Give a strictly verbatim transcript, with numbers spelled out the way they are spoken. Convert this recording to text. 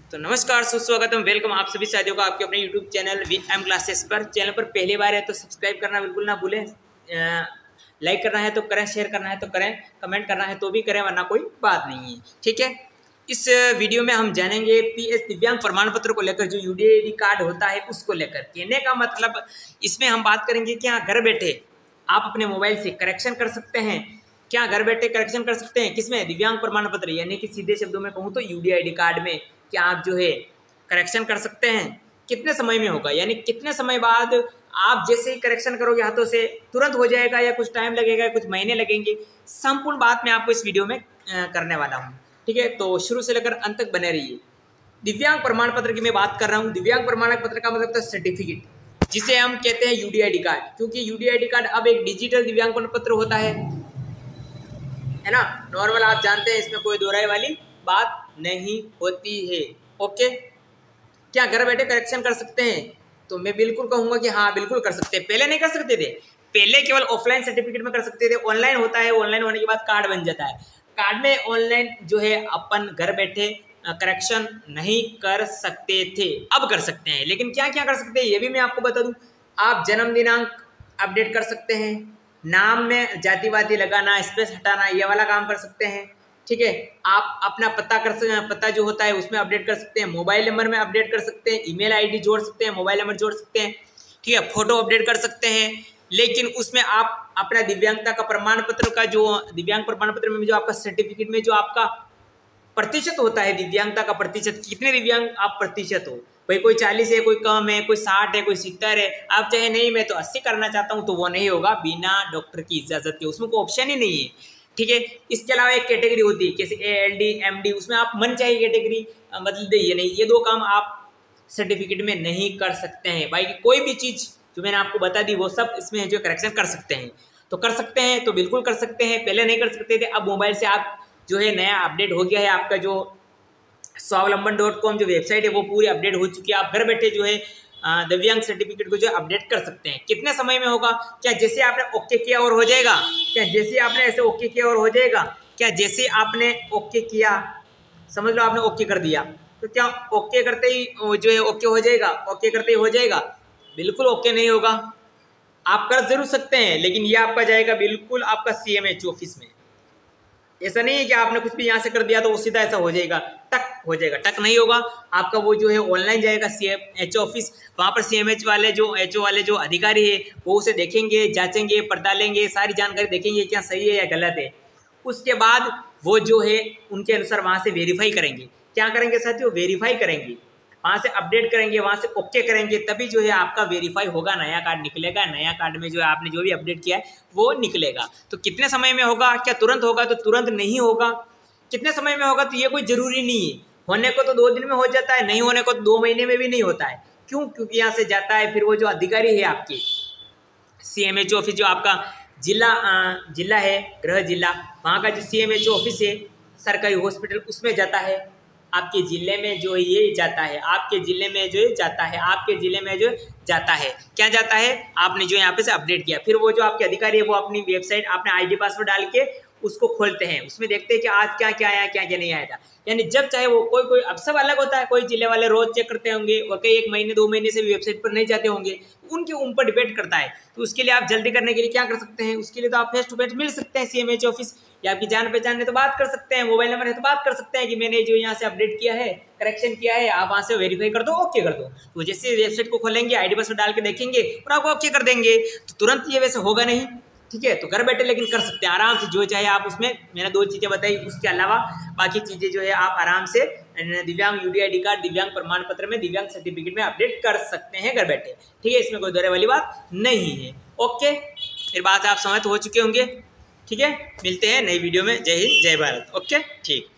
तो नमस्कार, सुस्वागतम, वेलकम आप सभी साथियों का आपके अपने YouTube channel V M classes पर। चैनल पर पहली बार है तो सब्सक्राइब करना बिल्कुल ना भूलें। लाइक करना है तो करें, शेयर करना है तो करें, कमेंट करना है तो भी करें, वरना कोई बात नहीं है। ठीक है, इस वीडियो में हम जानेंगे पीएस दिव्यांग प्रमाण पत्र को लेकर, जो यूडीआईडी कार्ड होता है उसको लेकर। कहने का मतलब इसमें हम बात करेंगे कि हाँ, घर बैठे आप अपने मोबाइल से करेक्शन कर सकते हैं। क्या घर बैठे करेक्शन कर सकते हैं? किसमें? दिव्यांग प्रमाण पत्र, यानी कि सीधे शब्दों में कहूँ तो यूडीआईडी कार्ड में क्या आप जो है करेक्शन कर सकते हैं। कितने समय में होगा, यानी कितने समय बाद आप जैसे ही करेक्शन करोगे हाथों से तुरंत हो जाएगा या कुछ टाइम लगेगा, कुछ महीने लगेंगे, संपूर्ण बात मैं आपको इस वीडियो में करने वाला हूँ। ठीक है, तो शुरू से लेकर अंत तक बने रहिए। दिव्यांग प्रमाण पत्र की मैं बात कर रहा हूँ। दिव्यांग प्रमाण पत्र का मतलब तो सर्टिफिकेट, जिसे हम कहते हैं यूडीआईडी कार्ड, क्योंकि यूडीआईडी कार्ड अब एक डिजिटल दिव्यांग प्रमाण पत्र होता है है ना। नॉर्मल आप जानते हैं, इसमें कोई दोहराई वाली बात नहीं होती है। ओके, क्या घर बैठे करेक्शन कर सकते हैं? तो मैं बिल्कुल कहूंगा कि हाँ, बिल्कुल कर सकते हैं। पहले नहीं कर सकते थे, पहले केवल ऑफलाइन सर्टिफिकेट में कर सकते थे। ऑनलाइन होता है, ऑनलाइन होने के बाद कार्ड बन जाता है। कार्ड में ऑनलाइन जो है अपन घर बैठे करेक्शन नहीं कर सकते थे, अब कर सकते हैं। लेकिन क्या क्या कर सकते हैं ये भी मैं आपको बता दूं। आप जन्म दिनांक अपडेट कर सकते हैं, नाम में जातिवादी लगाना, स्पेस हटाना, ये वाला काम कर सकते हैं। ठीक है, आप अपना पता कर सकते हैं, पता जो होता है उसमें अपडेट कर सकते हैं। मोबाइल नंबर में अपडेट कर सकते हैं, ईमेल आईडी जोड़ सकते हैं, मोबाइल नंबर जोड़ सकते हैं। ठीक है, फोटो अपडेट कर सकते हैं। लेकिन उसमें आप अपना दिव्यांगता का प्रमाण पत्र का जो दिव्यांग प्रमाण पत्र में जो आपका सर्टिफिकेट में जो आपका प्रतिशत होता है, दिव्यांगता का प्रतिशत, कितने दिव्यांग आप प्रतिशत हो, भाई कोई चालीस है, कोई कम है, कोई साठ है, कोई सत्तर है, आप चाहे नहीं मैं तो अस्सी करना चाहता हूँ, तो वो नहीं होगा बिना डॉक्टर की इजाजत के। उसमें कोई ऑप्शन ही नहीं है। ठीक है, इसके अलावा एक कैटेगरी होती है जैसे A L D M D, उसमें आप मन चाहिए कैटेगरी बदल दे, ये नहीं, ये दो काम आप सर्टिफिकेट में नहीं कर सकते हैं। भाई कोई भी चीज़ जो मैंने आपको बता दी वो सब इसमें जो करेक्शन कर सकते हैं, तो कर सकते हैं, तो बिल्कुल कर सकते हैं। पहले नहीं कर सकते थे, अब मोबाइल से आप जो है नया अपडेट हो गया है। आपका जो स्वावलंबन डॉट कॉम जो वेबसाइट है वो पूरी अपडेट हो चुकी है। आप घर बैठे जो है दिव्यांग सर्टिफिकेट को जो अपडेट कर सकते हैं। कितने समय में होगा? क्या जैसे आपने ओके किया और हो जाएगा? क्या जैसे आपने ऐसे ओके किया और हो जाएगा? क्या जैसे आपने ओके किया, समझ लो आपने ओके कर दिया, तो क्या ओके करते ही जो है ओके हो जाएगा? ओके करते ही हो जाएगा? बिल्कुल ओके नहीं होगा। आप कर जरूर सकते हैं, लेकिन ये आपका जाएगा बिल्कुल आपका सी एम एच ऑफिस में। ऐसा नहीं है कि आपने कुछ भी यहाँ से कर दिया तो वो सीधा ऐसा हो जाएगा, टक हो जाएगा, टक नहीं होगा। आपका वो जो है ऑनलाइन जाएगा सी एम एच ऑफिस, वहाँ पर सी एम एच वाले जो एच ओ वाले जो अधिकारी है वो उसे देखेंगे, जांचेंगे, पड़तालेंगे, सारी जानकारी देखेंगे क्या सही है या गलत है। उसके बाद वो जो है उनके अनुसार वहाँ से वेरीफाई करेंगे। क्या करेंगे साथियों? वेरीफाई करेंगे, वहाँ से अपडेट करेंगे, वहाँ से ओके करेंगे, तभी जो है आपका वेरीफाई होगा, नया कार्ड निकलेगा। नया कार्ड में जो है आपने जो भी अपडेट किया है वो निकलेगा। तो कितने समय में होगा? क्या तुरंत होगा? तो तुरंत नहीं होगा। कितने समय में होगा? तो ये कोई जरूरी नहीं है। होने को तो दो दिन में हो जाता है, नहीं होने को तो दो महीने में भी नहीं होता है। क्यों? क्योंकि यहाँ से जाता है, फिर वो जो अधिकारी है आपके सी एम एच ऑफिस, जो आपका जिला जिला है, गृह जिला, वहाँ का जो सी एम एच ऑफिस है सरकारी हॉस्पिटल, उसमें जाता है। आपके ज़िले में जो ये जाता है, आपके ज़िले में जो जाता है, आपके ज़िले में जो जाता है, क्या जाता है? आपने जो यहाँ पे से अपडेट किया, फिर वो जो आपके अधिकारी है वो अपनी वेबसाइट आपने आईडी पासवर्ड डाल के उसको खोलते हैं, उसमें देखते हैं कि आज क्या क्या आया, क्या क्या नहीं आया था। यानी जब चाहे वो कोई कोई अब सब अलग होता है, कोई जिले वाले रोज चेक करते होंगे और कई एक महीने दो महीने से भी वेबसाइट पर नहीं जाते होंगे, उनके ऊपर डिपेंड करता है। तो उसके लिए आप जल्दी करने के लिए क्या कर सकते हैं? उसके लिए तो आप फेस टू फेस मिल सकते हैं सी एम एच ऑफिस, या आपकी जान पहचान है तो बात कर सकते हैं, मोबाइल नंबर है तो बात कर सकते हैं कि मैंने जो यहाँ से अपडेट किया है, करेक्शन किया है, आप वहाँ से वेरीफाई कर दो, ओके कर दो। तो जैसे वेबसाइट को खोलेंगे, आईडी पासवर्ड डाल के देखेंगे और आपको ओके कर देंगे, तो तुरंत ये वैसे होगा नहीं। ठीक है, तो घर बैठे लेकिन कर सकते हैं आराम से, जो चाहे आप उसमें, मैंने दो चीज़ें बताई, उसके अलावा बाकी चीज़ें जो है आप आराम से दिव्यांग यूडीआईडी कार्ड, दिव्यांग प्रमाण पत्र में, दिव्यांग सर्टिफिकेट में अपडेट कर सकते हैं घर बैठे। ठीक है, इसमें कोई दोहरे वाली बात नहीं है। ओके, फिर बात आप समझ हो चुके होंगे। ठीक है, मिलते हैं नई वीडियो में। जय हिंद, जय भारत। ओके, ठीक।